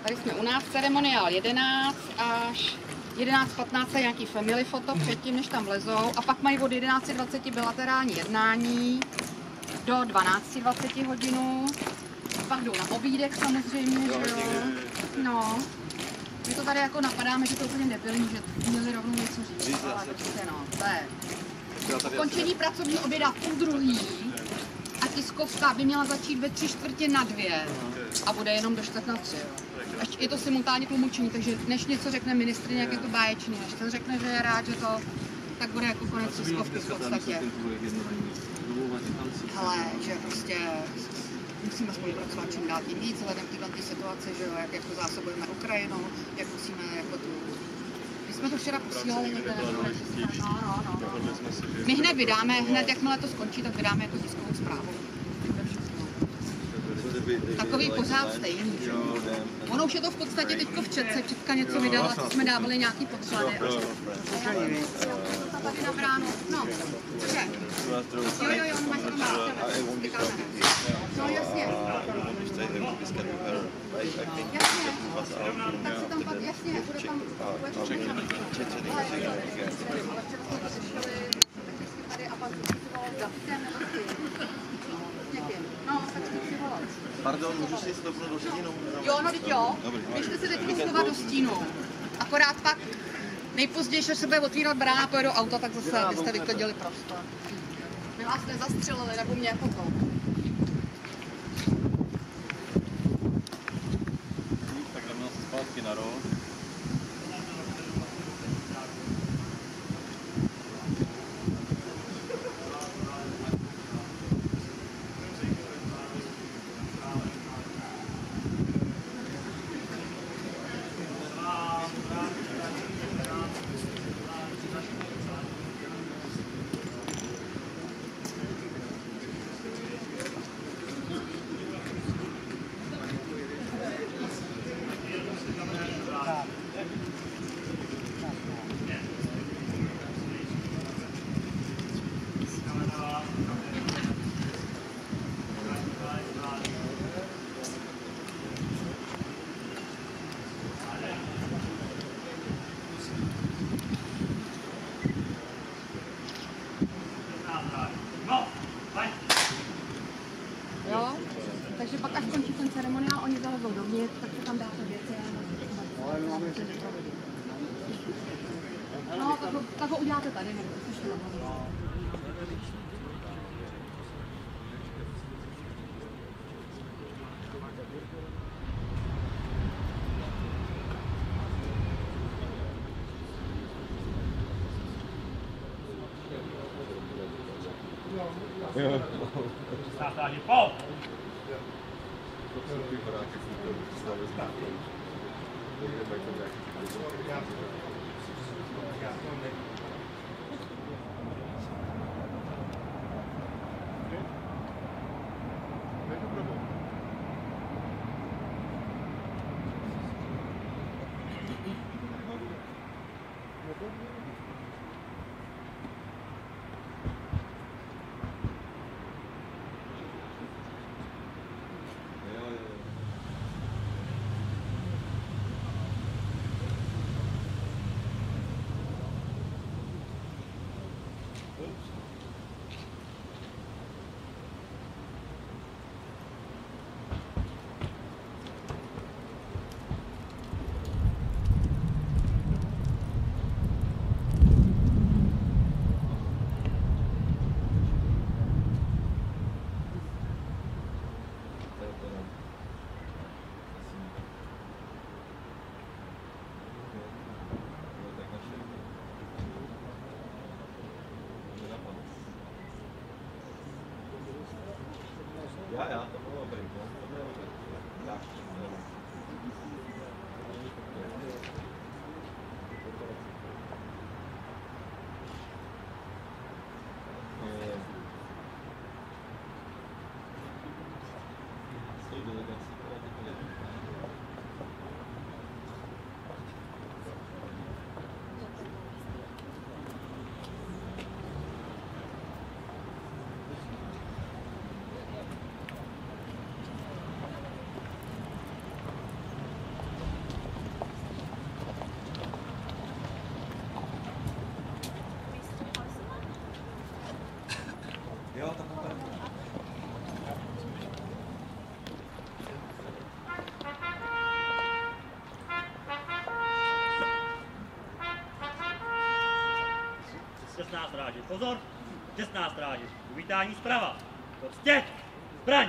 Tady jsme u nás, ceremoniál 11 až 11:15 je nějaký family foto předtím, než tam vlezou. A pak mají od 11:20 bilaterální jednání do 12:20 hodinu. Pak jdou na obídek samozřejmě, že jo. No. My to tady jako napadáme, že to úplně debilní, že měli rovnou něco říct. Ale prostě no, to je. Ukončení pracovní oběda v 12:30 a tiskovka by měla začít ve 3:45 a bude jenom do 14:45. Je to simultánně tlumočení, takže než něco řekne ministryně, jak je to báječný, než to řekne, že je rád, že to, tak bude jako konec tiskovky v podstatě. Hele, že prostě musíme spolupracovat čím dál tím víc, vzhledem k této situaci, že jo, jak jako zásobujeme Ukrajinu, jak musíme jako tu... My jsme to včera posílali někde na no. My hned vydáme, hned jakmile to skončí, tak vydáme jako tiskovou zprávu. Takový pořád stejný, že? Ono už je to v podstatě teďko v četce, Četka něco vydala, jsme dávali nějaký podklady. Tady na bránu, no, že? Jo, on máš to na no, jasně. Jasně, tak si tam pak, jasně, bude tam, bude to všechno. Ale včera jsme to sešli, tady a pak si volal Davidem nebo někým. No, tak si volal. Pardon, můžu si jít do stínu? Jo, no teď jo. Běžte si teď slova do stínu. Akorát pak nejpozději, až se bude otvírat brána a pojedou auta, tak zase byste vyklidili prostor. My vás nezastřelili, nebo mě jako to. Tak jdeme zase zpátky na rol. Jo, takže pak až končí ten ceremoniál, oni zalezou dovnitř, tak se tam dáte věci. No, tak ho uděláte tady, nebo to šlo. Čestná stráže, pozor! Čestná stráže, uvítání zprava. Prostě, zbraň!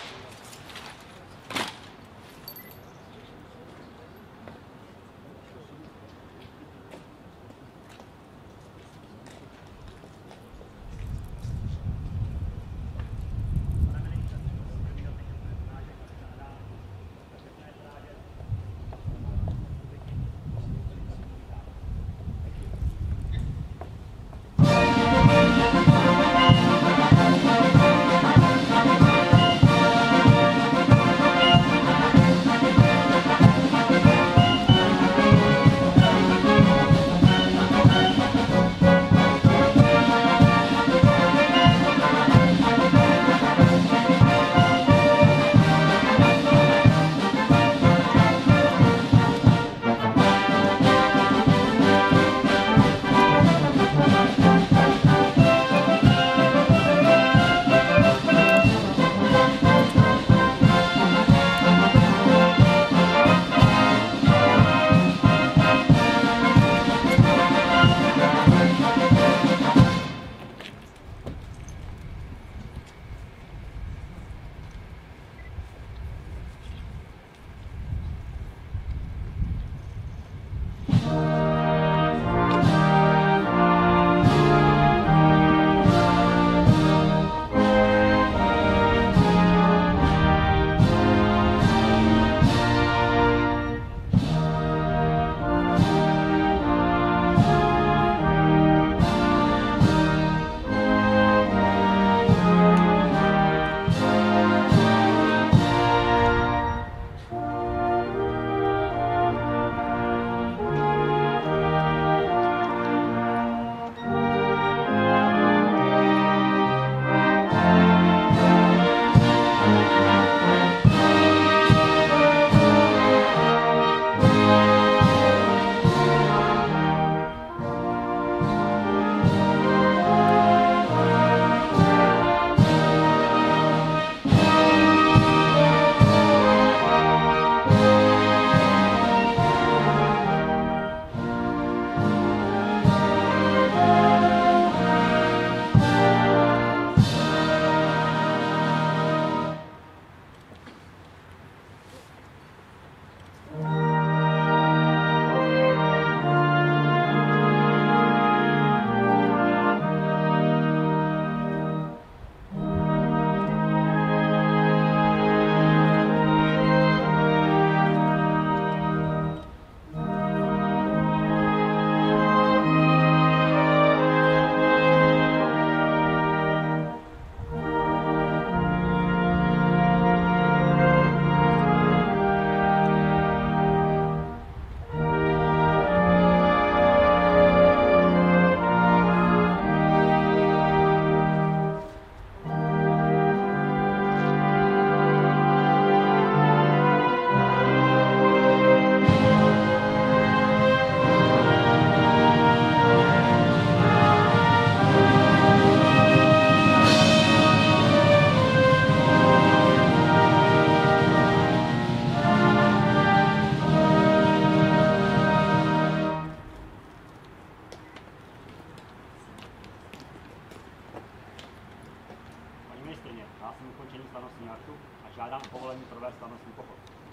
Žádám o povolení provést slavnostní pochod.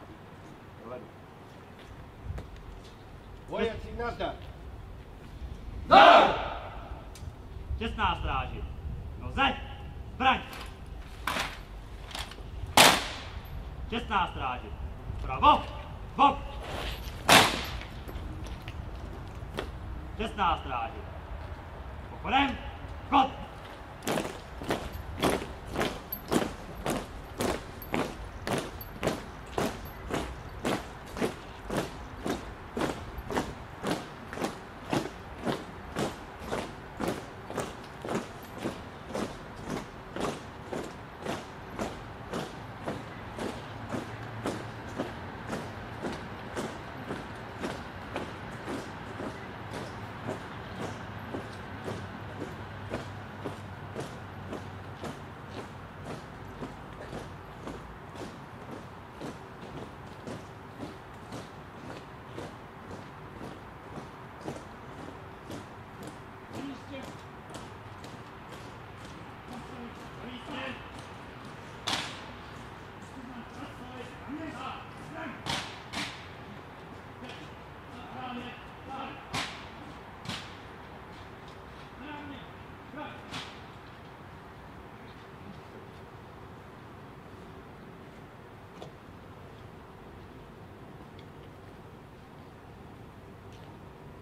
Provedu. Vojáci, nazdar! Čestná stráži. No zeď! Zbraň! Čestná stráži. Pravo! Bok! Čestná stráži. Pochodem! Chod!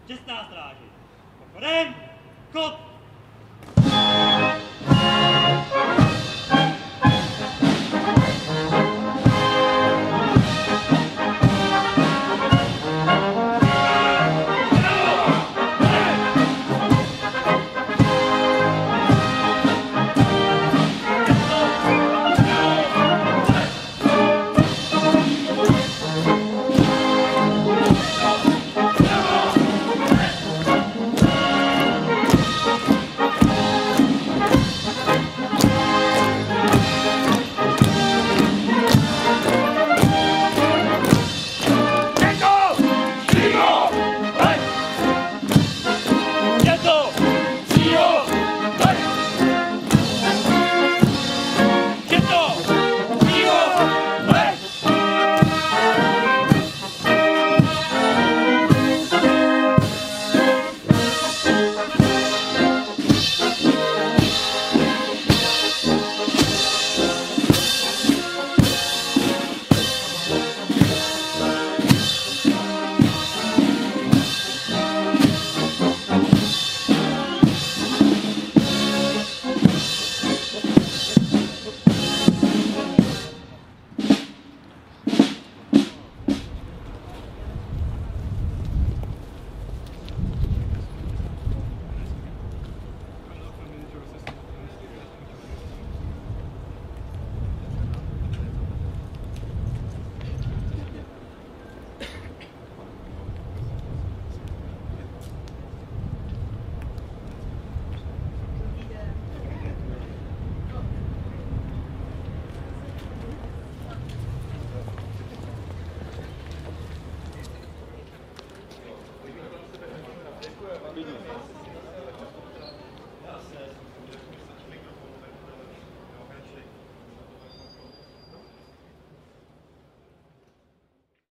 Čestná stráži. Pochodem! Kop!